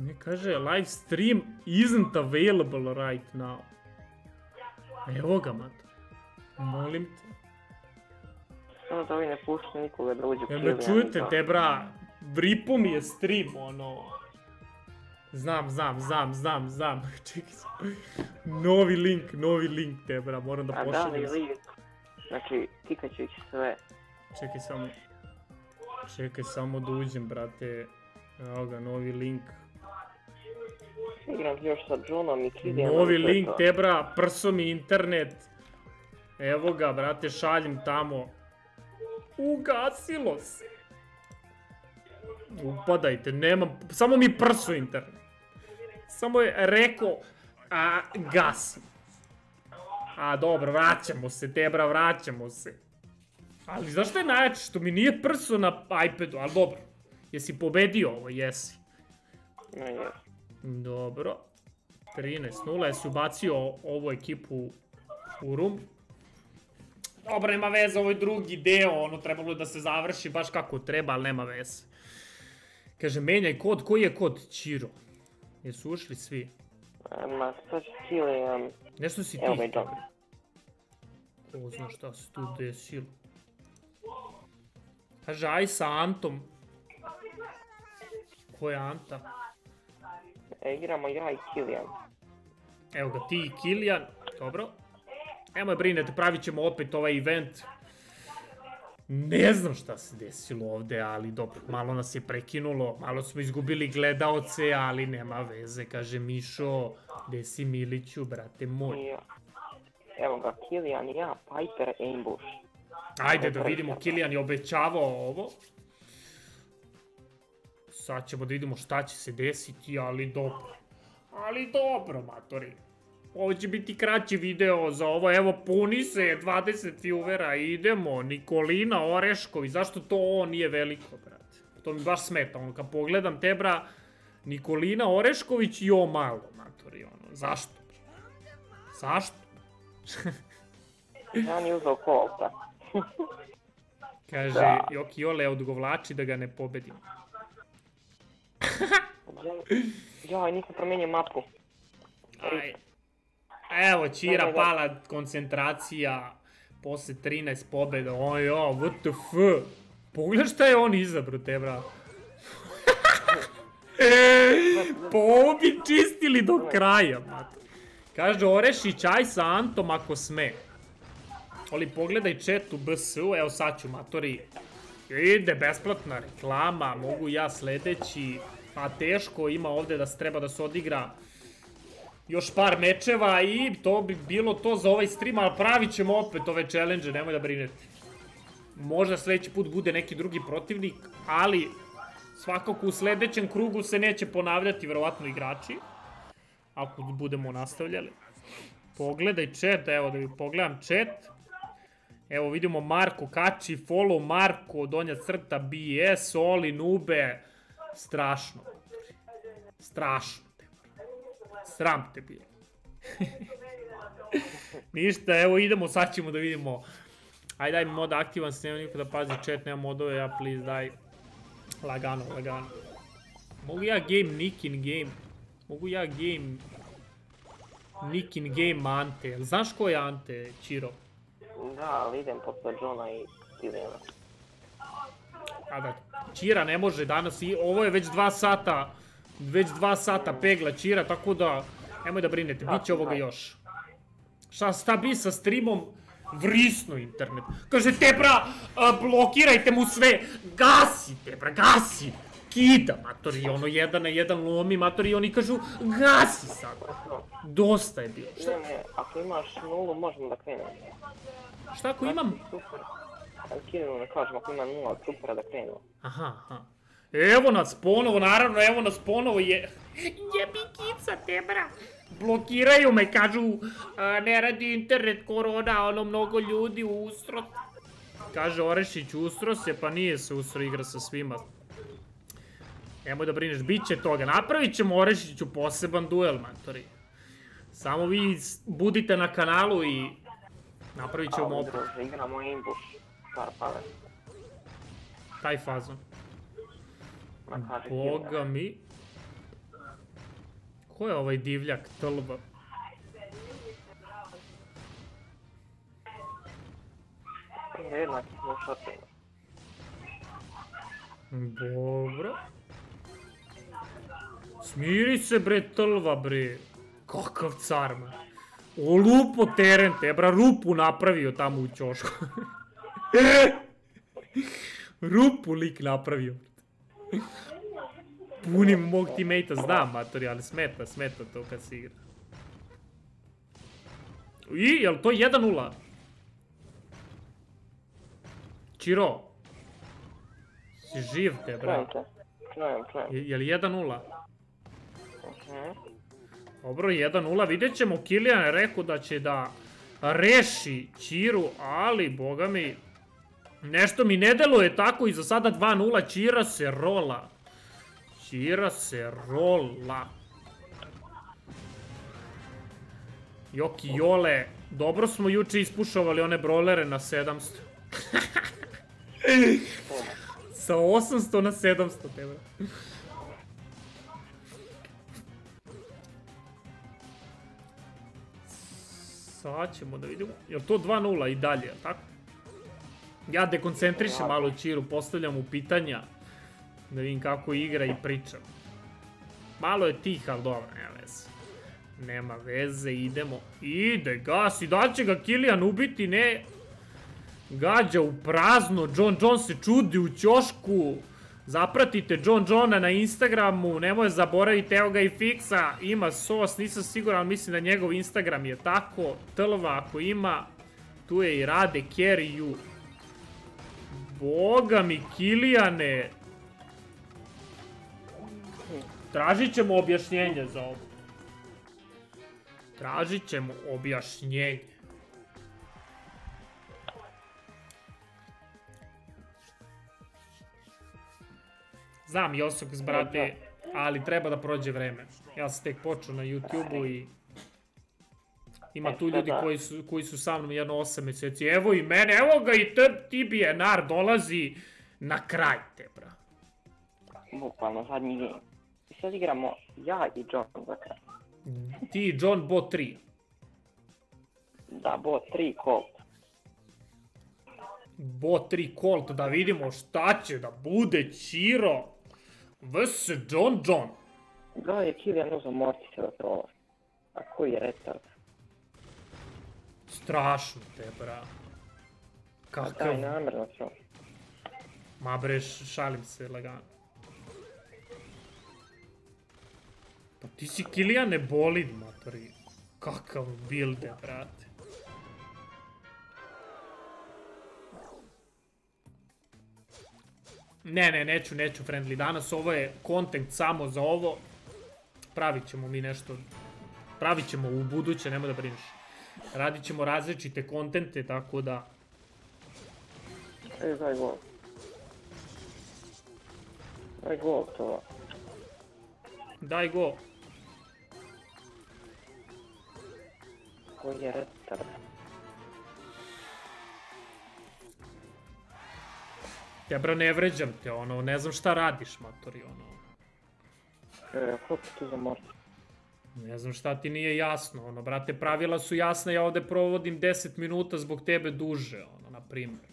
Ne kaže, live stream isn't available right now. Evo ga, mato. Molim te. Samo da ovi ne pušta nikoga da uđe u Jel Kilian. me čujete te, bra? Vripo mi je stream, ono... Znam. Čekaj se. Novi link te, bra, moram da pošaljem. A da li link? Znači, tikat ću ih sve. Čekaj samo da uđem, brate. Evo ga, novi link. Igram još sa Johnom i Kilianom. Novi link te, bra, prso mi internet. Evo ga, brate, šaljem tamo. Ugasilo se. Upadajte, nemam, samo mi prso internet. Samo je rekao, gasi. A dobro, vraćamo se, Debra, vraćamo se. Ali znaš što je najjače, što mi nije prso na iPadu, ali dobro. Jesi pobedio ovo, jesi? Ne, jes. Dobro. 13-0, jesi ubacio ovu ekipu u room. Dobro, nema veze, ovo je drugi deo, ono trebalo je da se završi baš kako treba, ali nema veze. Kaže, menjaj kod, koji je kod? Čiro. Jesu ušli svi? Ma, sad Kilian... Nešto si ti htio. Ko zna šta se tu desilo. Kaže, aj sa Antom. Ko je Anta? Igramo ja i Kilian. Evo ga, ti i Kilian. Dobro. Nemoj brinete, pravit ćemo opet ovaj event. Ne znam šta se desilo ovde, ali dobro, malo nas je prekinulo, malo smo izgubili gledaoce, ali nema veze, kaže Mišo, gde si Miliću, brate moj. Evo ga, Kilian i ja, Piper, Ambush. Ajde da vidimo, Kilian je obećavao ovo. Sad ćemo da vidimo šta će se desiti, ali dobro. Ali dobro, matori. Ovo će biti kraći video za ovo, evo puni se, 20 viewera, idemo, Nikolina Orešković, zašto to ovo nije veliko, brate? To mi baš smeta, ono, kad pogledam te, bra, Nikolina Orešković i o malo, matori, ono, zašto? Zašto? Ja nije uzao kolta. Kaže, Joki Ole odgovlači da ga ne pobedim. Joj, nisam promijenio mapu. Aj. Evo, Čira pala koncentracija posle 13 pobjeda. Ojo, WTF. Pogledaj šta je on izabro te, bra. Pa ovo bi čistili do kraja, mate. Kaže Orešić, aj sa Antom ako sme. Ali pogledaj chat u BS-u, evo sad ću, matori. Ide, besplatna reklama, mogu ja sledeći. A teško, ima ovde da se treba da se odigra još par mečeva i to bi bilo to za ovaj stream, ali pravit ćemo opet ove challenge, nemoj da brinete. Možda sledeći put bude neki drugi protivnik, ali svakako u sledećem krugu se neće ponavljati verovatno igrači. Ako budemo nastavljali. Pogledaj chat, evo da mi pogledam chat. Evo vidimo Marko kači, follow Marko, donja crta BS, Oli, Nube. Strašno. Strašno. Sram te bilo. Ništa, evo idemo, sad ćemo da vidimo. Ajde, daj mi mod aktivan, se nema niko da pazi chat, nema modove, ja please, daj. Lagano, lagano. Mogu ja game nick in game? Mogu ja game nick in game Ante? Znaš ko je Ante, Čiro? Da, ali idem posle Johna i Kiliana. A da, Čira ne može danas, ovo je već 2 sata. Već 2 sata pegla Čira, tako da nemoj da brinete, bit će ovoga još. Šta bi sa streamom? Vrisno internet. Kaže te bra, blokirajte mu sve. Gasi te bra, gasi. Kida, matori, ono 1 na 1 lomi, matori, oni kažu gasi sad. Dosta je bilo. Ne, ako imaš 0 možemo da krenemo. Šta ako imam? Super. Kidanu ne kažem, ako ima 0, super da krenemo. Aha. Evo nas ponovo, naravno, evo nas ponovo je... Jebi kica te, bra. Blokiraju me, kažu, ne radi internet, korona, ono, mnogo ljudi ustro. Kaže Orešić, ustro se, pa nije se ustro, igra sa svima. Nemoj da brineš, bit će toga. Napravit ćemo Orešiću poseban duel, matori. Samo vi budite na kanalu i napravit ćemo opet. Igramo Ambush, Starpave. Taj fazon. Boga mi. Ko je ovaj divljak, Tlv? Jednak smo šatima. Dobro. Smiri se bre, Tlva bre. Kakav car, man. Olupo teren te, bra, rupu napravio tamo u ćošku. Rupu lik napravio. Punim mog teammate-a, znam, matori, ali smeta to kad se igra. I, jel to 1-0? Čiro. Si živ te, bra. Čujem. Jel 1-0? Dobro, 1-0, vidjet ćemo. Kilian je rekao da će da reši Čiru, ali, boga mi, nešto mi ne deluje tako i za sada 2-0, Čira se rola. Čira se rola. Joki Jole, dobro smo juče ispušovali one brolere na 700. Sa 800 na 700, tebra. Sad ćemo da vidimo. Jel to 2-0 i dalje, jel tako? Ja dekoncentrišem malo Čiru, postavljam mu pitanja. Da vidim kako igra i pričam. Malo je tih, ali dobro, nema veze. Nema veze, idemo. Ide, gasi, da će ga Kilian ubiti, ne. Gađa u prazno, John se čudi u ćošku. Zapratite Johna na Instagramu, nemoj zaboraviti, evo ga i Fiksa, ima sos, nisam siguran, ali mislim da njegov Instagram je tako. Tlva ako ima, tu je i Rade Carry. Boga mi, Kilijane. Tražit ćemo objašnjenje za ovo. Tražit ćemo objašnjenje. Znam Josoks, brate, ali treba da prođe vreme. Ja sam tek počeo na YouTube-u i ima tu ljudi koji su sa mnom jedno 8 mjeseci. Evo i mene, evo ga i TBNR dolazi na kraj te, bra. Bukvalno, zadnji game. I sad igramo ja i John za kraj. Ti i John bot 3. Da, bot 3 Colt. Bot 3 Colt, da vidimo šta će da bude Čiro vs John. Da je Kilian uzao Mortisa da trova. A koji je retard? Strašno te, bra. Kakav... Daj, namjerno trova. Ma bre, šalim se lagano. Pa ti si Kiliane bolid, matori. Kakav builder, brate. Ne, neću friendly. Danas ovo je content samo za ovo. Pravit ćemo mi nešto. Pravit ćemo u buduće, nemoj da brineš. Radit ćemo različite kontente, tako da... Daj gol. Daj gol to. Daj gol. Koji je retard? Ja, bro, ne vređam te, ono, ne znam šta radiš, matori, ono. Kako tu za Mortis? Ne znam šta ti nije jasno, ono, brate, pravila su jasna, ja ovde provodim 10 minuta zbog tebe duže, ono, na primjer.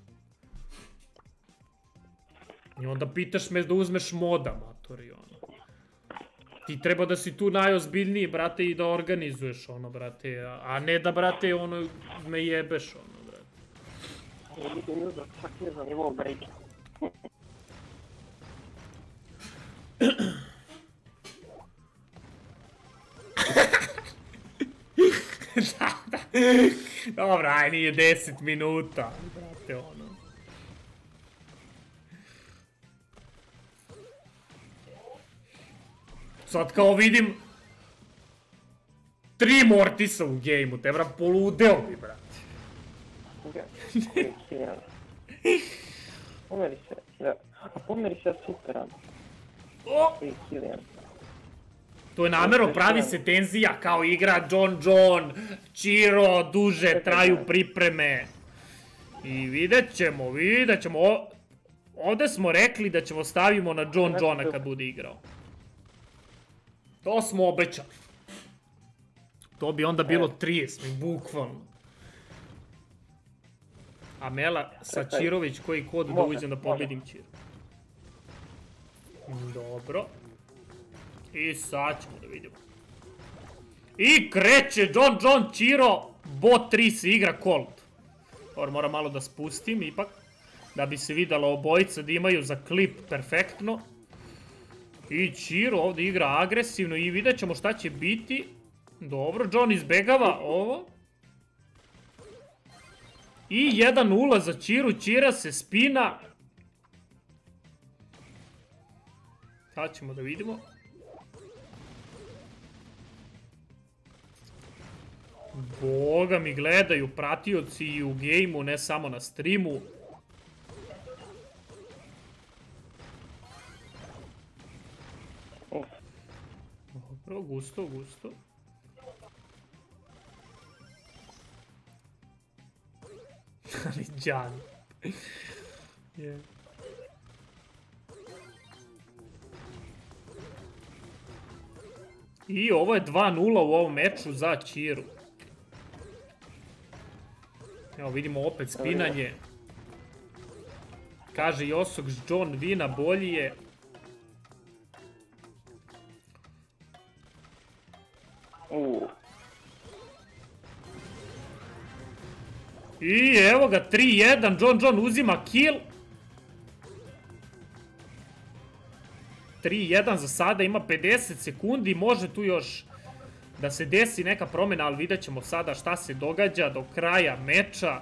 I onda pitaš me da uzmeš moda, matori, ono. Ti treba da si tu najozbiljniji, brate, i da organizuješ, ono, brate, a ne da, brate, ono, me jebeš, ono. Vidim uzak, čak ne znam nivo breaka. Da. Dobro, aj nije 10 minuta, brate, ono. Sad kao vidim 3 Mortisa u gejmu, te bra, poludeo bi, brate. Pomeri se, da. A pomeri se superan. Koji Kilian. To je namjerno, pravi se tenzija, kao igra John, Čiro, duže traju pripreme. I vidjet ćemo. Ovdje smo rekli da ćemo stavimo na Johna kad bude igrao. To smo obećali. To bi onda bilo 30, bukvalno. Amela Sačirović, koji kod da uđem da pobedim Čiru. Dobro. I sad ćemo da vidimo. I kreće John Čiro, bot 3 se igra Colt. Dobro, moram malo da spustim ipak, da bi se vidjelo obojica da imaju za klip perfektno. I Čiro ovdje igra agresivno i vidjet ćemo šta će biti. Dobro, John izbegava ovo. I 1-0 za Čiru, Čira se spina. Sad ćemo da vidimo. Boga mi gledaju pratioci i u gejmu, ne samo na streamu. Dobro, gusto. Ali Džan. I ovo je 2-0 u ovom meču za Čiru. Evo vidimo opet spinanje. Kaže Josok John Vina bolji je. I evo ga 3-1, John uzima kill. 3-1 za sada, ima 50 sekundi, može tu još da se desi neka promjena, ali vidjet ćemo sada šta se događa do kraja meča.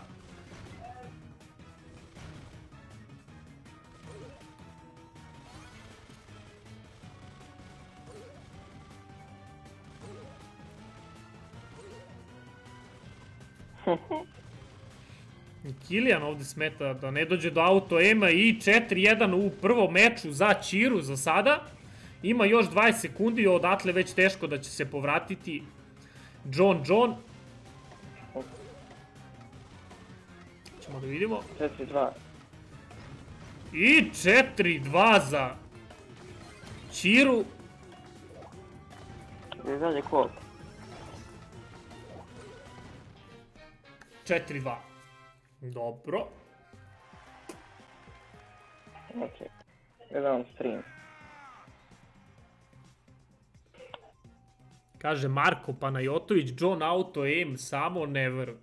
Kilijan ovdje smeta da ne dođe do auto-ema i 4-1 u prvom meču za Čiru za sada. Ima još 20 sekundi, odatle već teško da će se povratiti John. Ćemo da vidimo. 4-2. I 4-2 za Čiru. Gdje dalje Colt? 4-2. Dobro. Ok. Gledam stream. Kaže Marko Panajotović, John auto aim, samo ne verujem.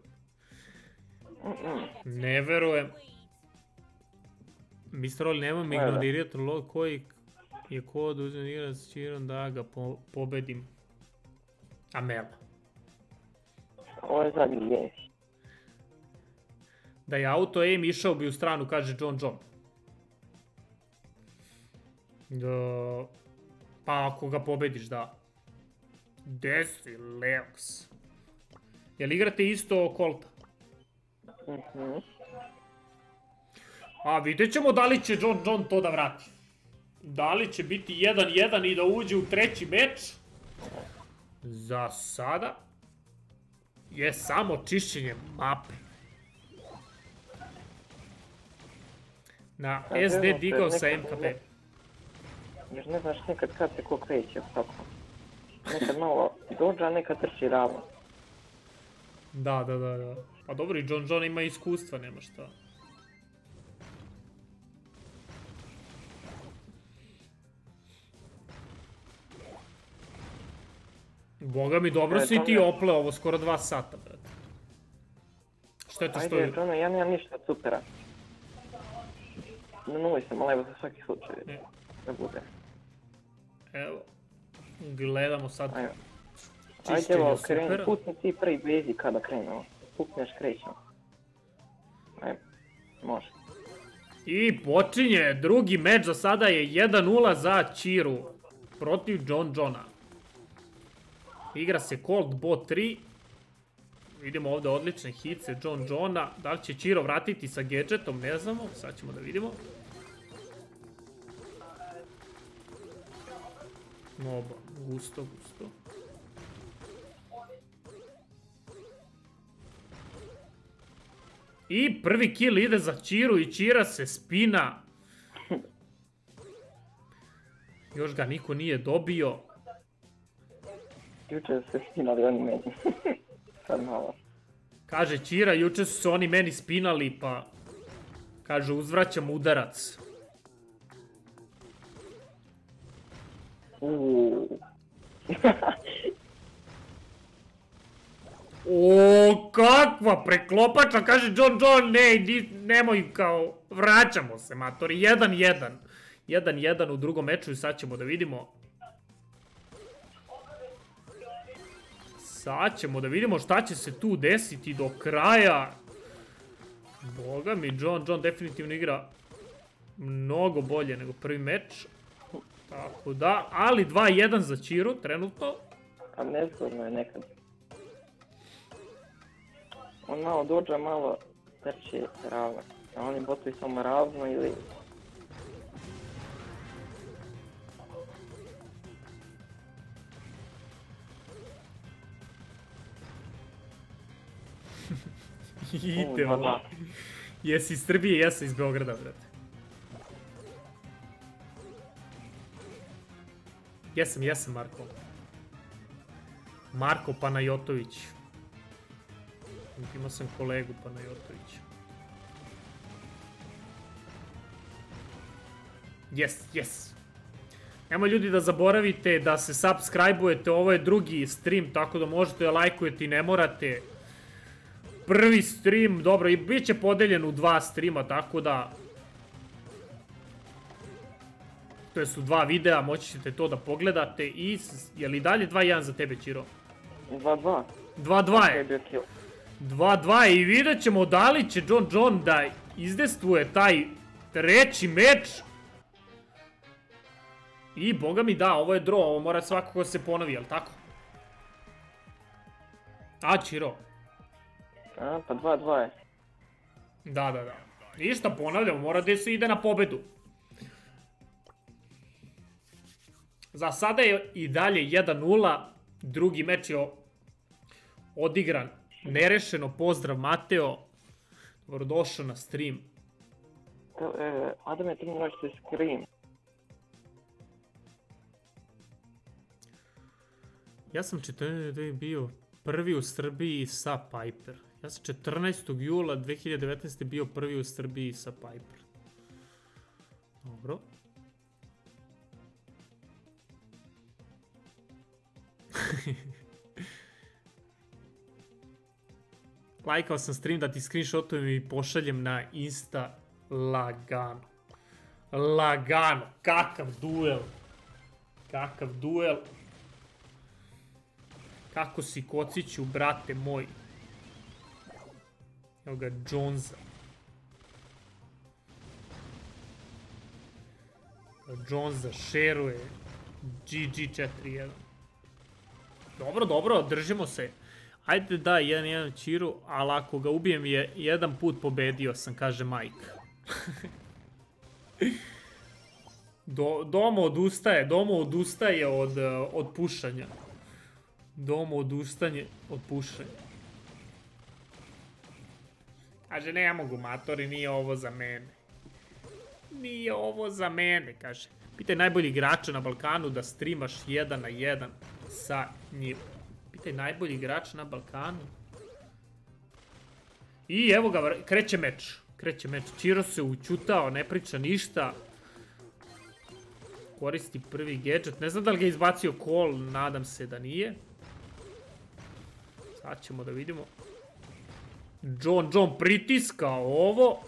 Ne verujem. Mr. Oli, nemoj me ignorirati, koji je kod uzem igra s Čirom da ga pobedim. Amela. Ovo je zadnji gej. Da je auto aim išao bi u stranu, kaže John. Pa ako ga pobediš, da. Desi, Leox. Jel igrate isto Colta? A vidjet ćemo da li će John to da vrati. Da li će biti 1-1 i da uđe u treći meč? Za sada je samo čišćenje mape. Na SD digao sa MKP. Jer ne znaš nekad kad se ko kreće, tako. Nekad malo dođa, a nekad trči ravno. Da. Pa dobro, i John ima iskustva, nema šta. Boga mi, dobro si ti opleo ovo, skoro 2 sata, brate. Šteta što je... Ajde, Johno, ja nemam ništa od supera. Na nuli sam, ali evo za svaki slučaj. Da bude. Evo. Gledamo sad. Ajde, evo, kreni, putni ti prvi basic kada krenemo. Pukneš, krećemo. Ajde, može. I počinje drugi meč, za sada je 1-0 za Čiru protiv Johna. Igra se Colt bot 3. Vidimo ovdje odlične hitce Johna. Da li će Čiro vratiti sa gadgetom, ne znamo. Sad ćemo da vidimo. Oba, gusto. I prvi kill ide za Čiru i Čira se spina. Još ga niko nije dobio. Juče su se spinali oni meni. Sad malo. Kaže Ćira, juče su se oni meni spinali, pa... Kaže, uzvraćam udarac. O, kakva preklopača, kaže John, nemoj kao, vraćamo se, matori, 1-1. 1-1 u drugom meču i sad ćemo da vidimo. Sad ćemo da vidimo šta će se tu desiti do kraja. Boga mi, John definitivno igra mnogo bolje nego prvi meč. Tako da, ali 2-1 za Ćiru trenutno. A nezgodno je nekad. On malo dođe, malo trče ravno. A oni botuju samo ravno ili... Ide ovo. Jesi iz Srbije, jesi iz Beograda, brate. Jesam, Marko. Marko Panajotović. Imao sam kolegu Panajotovića. Yes. Nemoj ljudi da zaboravite da se subscribe-ujete, ovo je drugi stream, tako da možete da lajkujete i ne morate. Prvi stream, dobro, i bit će podeljen u 2 streama, tako da... To su 2 videa, moći ćete to da pogledate i... Je li dalje 2-1 za tebe, Ćiro? 2-2. 2-2 je. 2-2 i vidjet ćemo da li će John da izdestvuje taj treći meč. I boga mi da, ovo je draw, ovo mora svakako se ponovi, jel tako? A, Ćiro? A, pa 2-2 je. Da. Ništa, ponavljamo, mora da se ide na pobedu. Za sada je i dalje 1-0, drugi meč je odigran nerešeno. Pozdrav Mateo, dobrodošao na stream. Adame, ti mi možete screen. Ja sam bio prvi u Srbiji sa Piper. Ja sam 14. jula 2019. bio prvi u Srbiji sa Piper. Dobro. Lajkao sam stream da ti screenshotujem i pošaljem na Insta lagano. Lagano. Kakav duel. Kako si kociću, brate moj. Evo ga, Jonesa. Jonesa šeruje. GG 4-1. Dobro, držimo se. Ajde da, 1-1 Ćiru, ali ako ga ubijem je jedan put pobedio sam, kaže Mike. Domo odustaje od pušanja. Domo odustaje od pušanja. Kaže, ne mogu matori, nije ovo za mene. Nije ovo za mene, kaže. Pitaj najbolji igrača na Balkanu da streamaš 1-1 sa njim. Pitaj najbolji igrač na Balkanu. I evo ga, kreće meč. Ćiro se učutao, ne priča ništa. Koristi prvi gadget. Ne znam da li ga je izbacio call, nadam se da nije. Sad ćemo da vidimo. John pritiska ovo.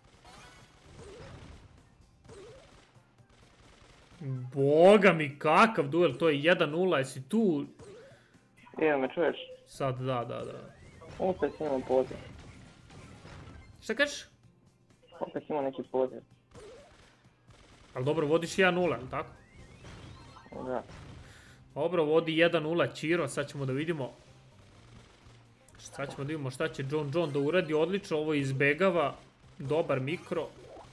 Boga mi, kakav duel, to je 1-0, jesi tu? Evo me čuješ? Sad, da. Opet imam poziv. Šta kažeš? Opet imam neki poziv. Ali dobro, vodiš 1-0, ali tako? Da. Dobro, vodi 1-0 Ćiro, sad ćemo da vidimo. Šta će John da uradi, odlično, ovo izbegava. Dobar mikro.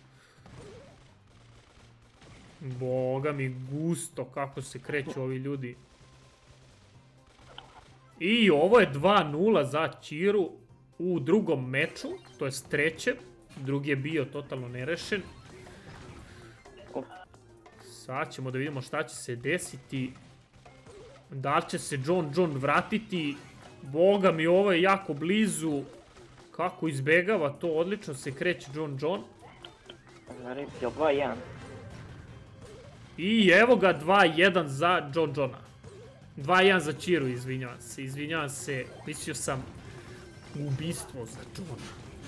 Boga mi, gusto kako se kreću ovi ljudi. I ovo je 2-0 za Ćiru u drugom meču, to je trećem. Drugi je bio totalno nerešen. Sad ćemo da vidimo šta će se desiti. Da li će se John vratiti? Boga mi, ovo je jako blizu. Kako izbegava to, odlično se kreće John. Rip, jel 2-1? I evo ga 2-1 za Johna. 2-1 za Chiru, izvinjavam se. Mislio sam ubistvo za Johna.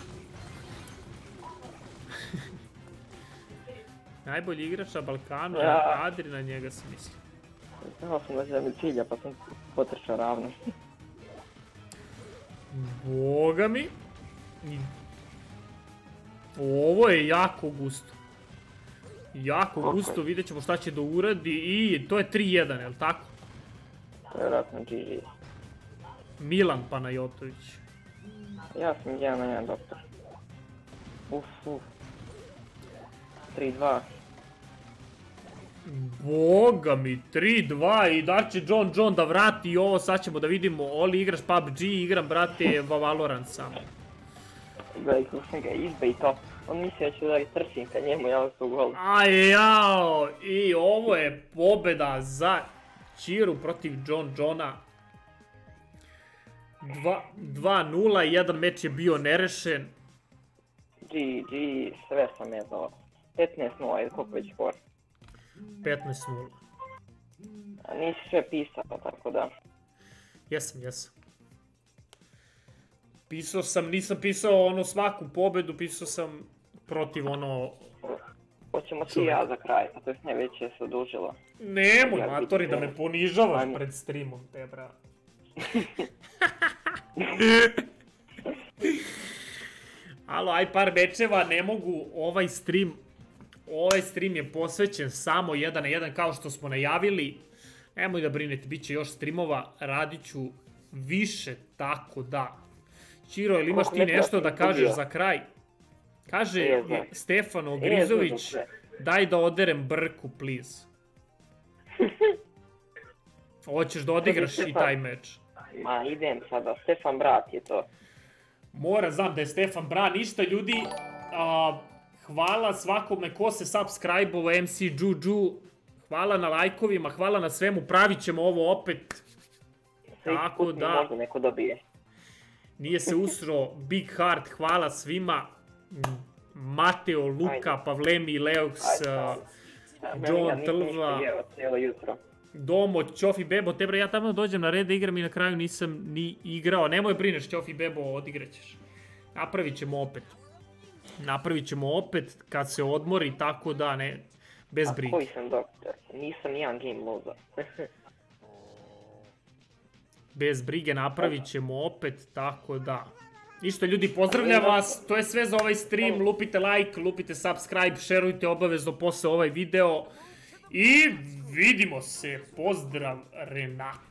Najbolji igrač na Balkanu, Adri, na njega sam mislio. Znao sam da će da mi cilja, pa sam potrčao ravno. Boga mi. Ovo je jako gusto. Jako gusto, vidjet ćemo šta će da uradi i to je 3-1, je li tako? Vjerojatno GG. Milan Panajotović. Ja sam 1-1 doktor. Uf. 3-2. Boga mi, 3-2 i da će John da vrati i ovo sad ćemo da vidimo. Oli, igraš PUBG, igram, brate, Valorant samo. Gledaj kako sam ga izbejtao. On mislio da ću da trčim ka njemu, ja vas u golu. Ajao, i ovo je pobjeda za Chiru protiv Johna. 2-0, jedan meč je bio nerešen. GG, sve sam jezao. 15-0, je koliko već skor? 15-0. Nisi sve pisao, tako da. Jesam. Pisao sam, nisam pisao ono svaku pobedu, pisao sam protiv ono... Hoćemo ti ja za kraj, a to je najveće se odužilo. Nemoj, matori, da me ponižavaš pred streamom, te bra. Alo, aj par mečeva, ne mogu, ovaj stream je posvećen samo 1-1 kao što smo najavili. Nemoj da brinete, bit će još streamova, radit ću više, tako da. Čiro, ili imaš ti nešto da kažeš za kraj? Kaže Stefano Grizović, daj da oderem brku, please. Hoćeš da odigraš i taj meč? Ma idem sada, Stefan Brat je to. Znam da je Stefan Brat, ništa ljudi. Hvala svakome ko se subscribe-ovo, MC Juju. Hvala na lajkovima, hvala na svemu, pravit ćemo ovo opet. Tako da... Možda neko dobije. Nije se usro, Big Heart, hvala svima. Mateo, Luka, Pavlemi, Leox, John, Trva, Domo, Ćofi Bebo, te bre, ja tamo dođem na red da igram i na kraju nisam ni igrao. Nemoj brineš, Ćofi Bebo, odigraćeš. Napravit ćemo opet kad se odmori, tako da ne, bez brige. A koji sam doktor? Nisam nijedan game loser. Bez brige, napravit ćemo opet, tako da. Ništa ljudi, pozdravljam vas, to je sve za ovaj stream, lupite like, lupite subscribe, šerujte obavezno posle ovaj video i vidimo se, pozdrav Renat.